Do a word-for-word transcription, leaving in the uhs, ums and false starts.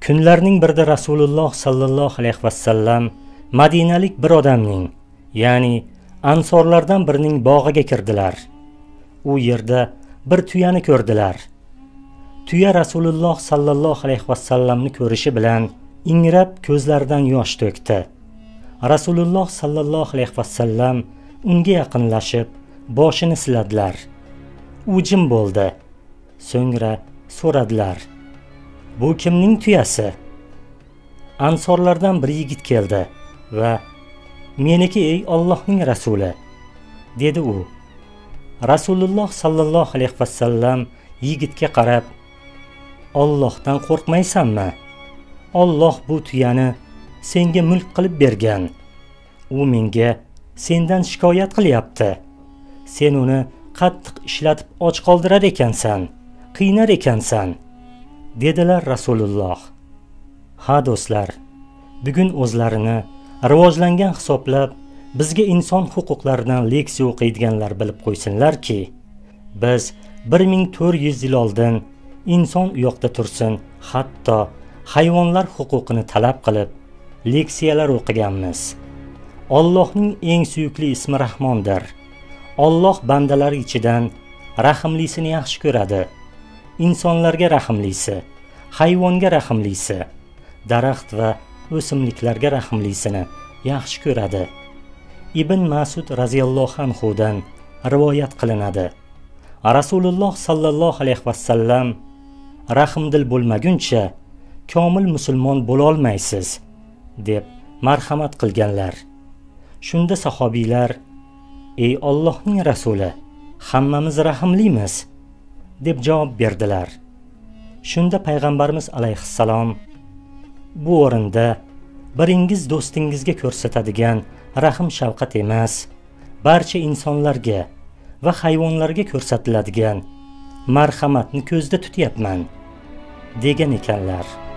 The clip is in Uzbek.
Kunlarning birida Rasululloh sallallohu alayhi vasallam Madinalik bir odamning, ya'ni ansorlardan birining bog'iga kirdilar. U yerda bir tuyani ko'rdilar. Tuya Rasululloh sallallohu alayhi vasallamni ko'rishi bilan ingrab ko'zlaridan yosh to'kdi. Rasululloh sallallohu alayhi vasallam unga yaqinlashib, boshini siladilar. U jim bo'ldi. So'ngra so'radilar: "Bu kimning tuyasi?" Ansorlardan bir yigit keldi va "Meniki ey Allohning rasuli", dedi u. Rasululloh sallallohu alayhi vasallam yigitga qarab: "Allohdan qo'rqmaysanmi? Alloh bu tuyani senga mulk qilib bergan. U menga sendan shikoyat qilyapti. Sen uni qattiq ishlatib och qoldirar ekansan, qiynar ekansan", dedilar Rasululloh. Ha do'stlar, bugun o'zlarini rivojlangan hisoblab bizga inson huquqlaridan leksiya o'qiydiganlar bilib qo'ysinlarki, biz bir ming to'rt yuz yil oldin inson u yoqda tursin, hatto hayvonlar huquqini talab qilib leksiyalar o'qiganmiz. Allohning eng suyukli ismi Rahmondir. Alloh bandalari ichidan rahimlisini yaxshi ko'radi. Insonlarga rahimlisi, hayvonga rahimlisi, daraxt va o'simliklarga rahimlisini yaxshi ko'radi. Ibn Mas'ud raziyallohu anhu dan rivoyat qilinadi. Rasululloh sallallohu alayhi vasallam rahimdil bo'lmaguncha komil musulmon bo'la olmaysiz deb marhamat qilganlar. Shunda sahobiylar: "Ey Allohning rasuli, hammamiz rahimlimiz", deb javob berdilar. Shunda payg'ambarimiz alayhissalom: "Bu o'rinda biringiz do'stingizga ko'rsatadigan rahim shafqat emas, barcha insonlarga va hayvonlarga ko'rsatiladigan marhamatni ko'zda tutyapman", degan ekanlar.